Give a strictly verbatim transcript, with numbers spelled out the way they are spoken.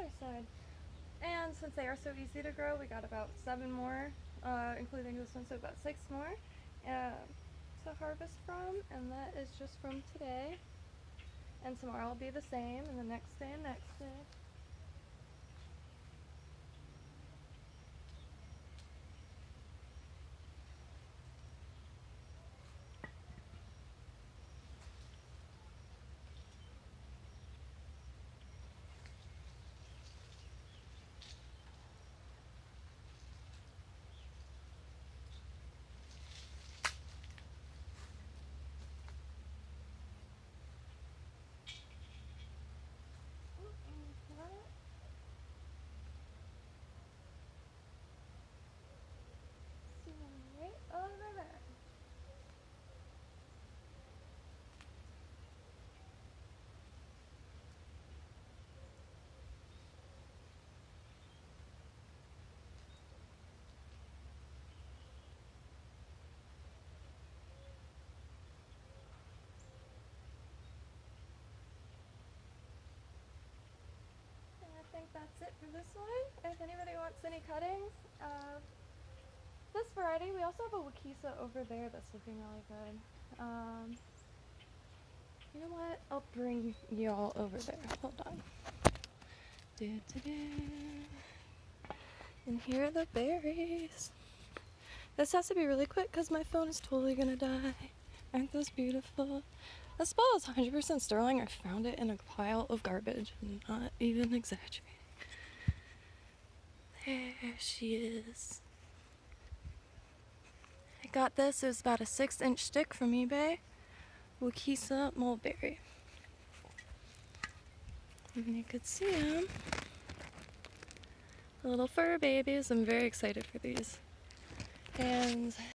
other side. And since they are so easy to grow, we got about seven more, uh, including this one, so about six more uh, to harvest from, and that is just from today. And tomorrow will be the same, and the next day and next day. Right over there. I think that's it for this one. If anybody wants any cuttings of this variety, we also have a Wakisa over there that's looking really good. Um, you know what? I'll bring y'all over there. Hold on. Do, do, do. And here are the berries. This has to be really quick because my phone is totally gonna die. Aren't those beautiful? This ball is one hundred percent sterling. I found it in a pile of garbage. I'm not even exaggerating. There she is. I got this. It was about a six inch stick from eBay. Wakisa mulberry. And you could see them. The little fur babies. I'm very excited for these. And